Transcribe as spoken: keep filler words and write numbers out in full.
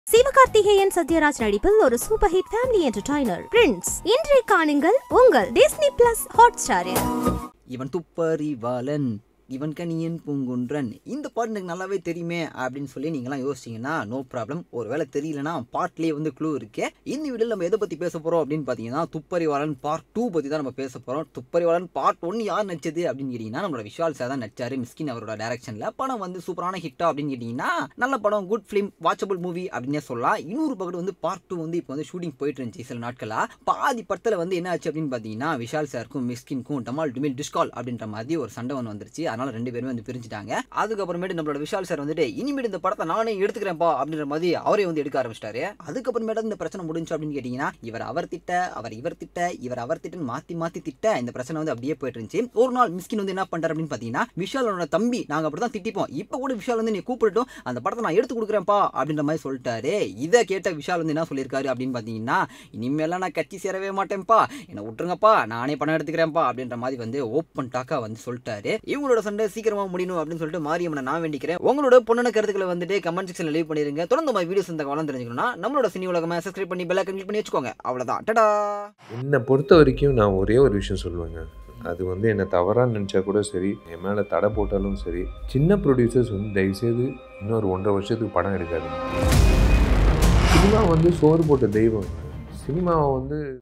சிவகார்த்திகேயன் சத்யராஜ் நடிப்பில் ஒரு super hit family entertainer Prince. இன்றைய காணுங்கள் உங்கள் டிஸ்னி பிளஸ் ஹாட்ஸ்டாரில். இவன் துப்பறிவாளன், இவன் கனியன் பூங்குன்றன். இந்த பாட்டு எனக்கு நல்லாவே தெரியுமே அப்படின்னு சொல்லி நீங்களாம் யோசிச்சிங்கன்னா நோ ப்ராப்ளம். ஒரு வேளை தெரியலனா பாட்லேயே வந்து க்ளூ இருக்கு. இந்த வீடியோவில் நம்ம எதை பற்றி பேச போகிறோம் அப்படின்னு பார்த்தீங்கன்னா துப்பறிவாளன் பார்ட் டூ பற்றி தான் நம்ம பேச போகிறோம். துப்பறிவாளன் பார்ட் ஒன் யார் நடிச்சது அப்படின்னு கேட்டிங்கன்னா நம்மளோட விஷால் சார் தான் நடிச்சாரு, மிஸ்கின் அவரோட டைரக்ஷனில். படம் வந்து சூப்பரான ஹிட்டா அப்படின்னு கேட்டிங்கன்னா நல்ல படம், குட் ஃபிலிம், வாட்சபிள் மூவி அப்படின்னே சொல்லலாம். இன்னொரு பக்கத்து வந்து பார்ட் டூ வந்து இப்போ வந்து ஷூட்டிங் போயிட்டு இருந்துச்சு சில நாட்களாக. பாதி படத்தில் வந்து என்ன ஆச்சு அப்படின்னு பார்த்தீங்கன்னா விஷால் சாருக்கும் மிஸ்கின்க்கும் டமால் டுமில் டிஸ்கால் அப்படின்ற மாதிரி ஒரு சண்டை ஒன்று வந்துருச்சு. அதனால ரெண்டு பேருமே வந்து பிரிஞ்சுட்டாங்க. அதுக்கப்புறமேட்டு நம்மளோட விஷால் சார் வந்துட்டு இனிமேல் இந்த படத்தை நானே எடுத்துக்கிறேன்ப்பா அப்படின்ற மாதிரி அவரே வந்து எடுக்க ஆரம்பிச்சிட்டாரு. அதுக்கப்புறமேட்டு இந்த பிரச்சனை முடிஞ்சு அப்படின்னு கேட்டீங்கன்னா இவர் அவர் திட்ட, அவர் இவர் திட்ட, இவர் அவர் திட்ட, மாத்தி மாத்தி திட்ட இந்த பிரச்சனை வந்து அப்படியே போயிட்டு இருந்துச்சு. ஒரு நாள் மிஸ்கின் வந்து என்ன பண்றாரு அப்படின்னு பாத்தீங்கன்னா விஷாலோட தம்பி நாங்க அப்படிதான் திட்டிப்போம், இப்ப கூட விஷால் வந்து நீ கூப்பிடட்டும், அந்த படத்தை நான் எடுத்து கொடுக்குறேன்ப்பா அப்படின்ற மாதிரி சொல்லிட்டாரு. இதை கேட்ட விஷால் வந்து என்ன சொல்லியிருக்காரு அப்படின்னு பாத்தீங்கன்னா இனிமேலாம் நான் கட்சி சேரவே மாட்டேன்ப்பா, என்ன விட்டுருங்கப்பா, நானே பணம் எடுத்துக்கிறேன்ப்பா அப்படின்ற மாதிரி வந்து ஓப்பன் டாக்கா வந்து சொல்லிட்டாரு. இவங்களோட சண்டை சீக்கிரமா முடியணும் அப்படின்னு சொல்லிட்டு மாரியம்மனை நான் வேண்டிக்கிறேன். உங்களோட பொண்ணான கருத்துக்களை வந்துட்டு கமெண்ட் செக்ஷன்ல லீவ் பண்ணிருங்க. தொடர்ந்து மாதிரி வீடியோஸ் இந்த காலம் தெரிஞ்சுக்கணும்னா நம்மளோட சினி உலகமா சப்ஸ்கிரைப் பண்ணி பெல் ஐகான் கிளிக் பண்ணி வச்சுக்கோங்க. அவ்வளவுதான். டடா. என்னை பொறுத்த வரைக்கும் நான் ஒரே ஒரு விஷயம் சொல்லுவேங்க. அது வந்து என்னை தவறாக நினச்சா கூட சரி, என் மேலே தடை போட்டாலும் சரி, சின்ன ப்ரொடியூசர்ஸ் வந்து தயவுசெய்து இன்னொரு ஒன்றரை வருஷத்துக்கு படம் எடுக்காது. சினிமா வந்து சோறு போட்ட தெய்வம். சினிமாவை வந்து